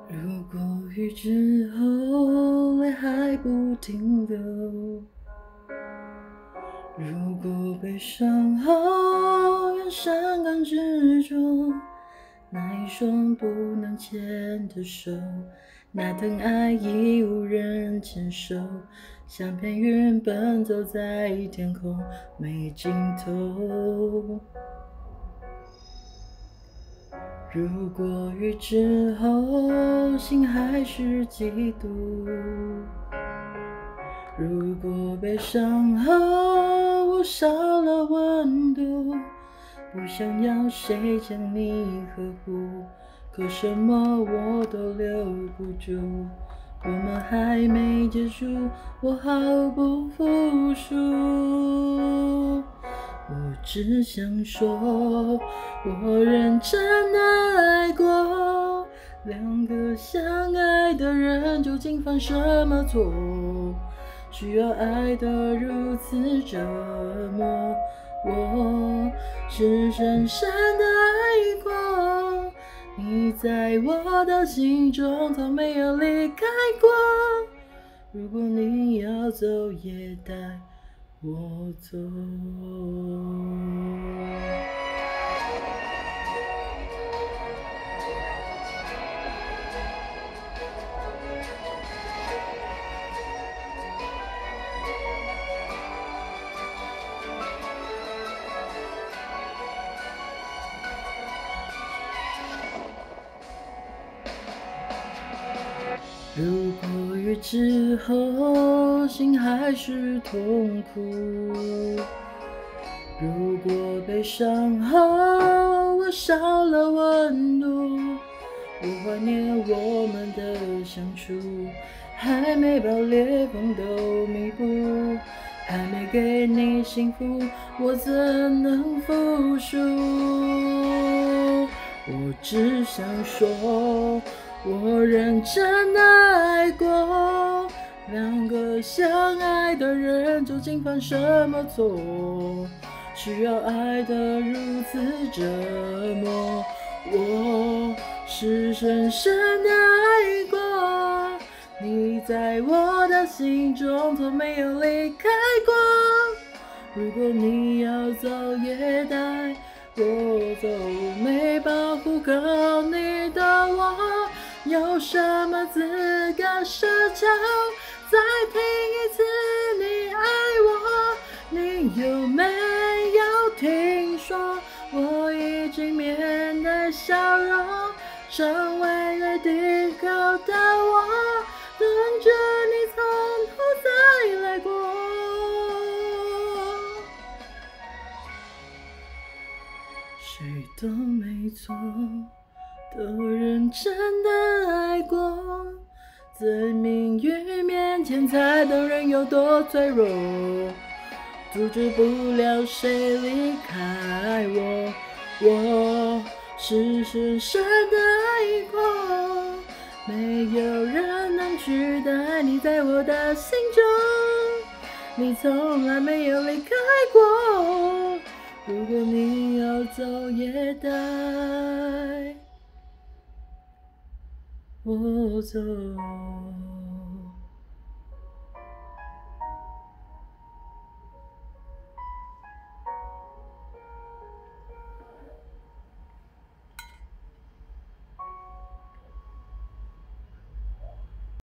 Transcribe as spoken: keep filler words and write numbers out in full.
如果雨之后泪还不停流，如果悲伤后眼山岗之中，那一双不能牵的手，那疼爱已无人牵手，像片云奔走在天空没尽头。如果雨之后心还是嫉妒，如果悲伤后我少了温度，不想要谁将你呵护，可什么我都留不住，我们还没结束，我毫不服输。我只想说，我认真的爱过，两个相爱的人究竟犯什么错，需要爱得如此折磨？我是深深的爱过，你在我的心中从没有离开过，如果你要走也带我走。如果雨之后心还是痛苦，如果悲伤后我少了温度，我怀念我们的相处，还没把裂缝都弥补，还没给你幸福，我怎能服输？我只想说，我认真的爱过，两个相爱的人究竟犯什么错，需要爱得如此折磨？我是深深的爱过，你在我的心中从没有离开过，如果你要走也带我走，没保护够你的我，有什么资格奢求再听一次你爱我？你有没有听说我已经面带笑容，成为约定后的我，等着你从头再来过。谁都没错，都认真的爱过，在命运面前才懂人有多脆弱，阻止不了谁离开我，我是深深的爱过，没有人能取代你在我的心中，你从来没有离开过，如果你要走也带我走。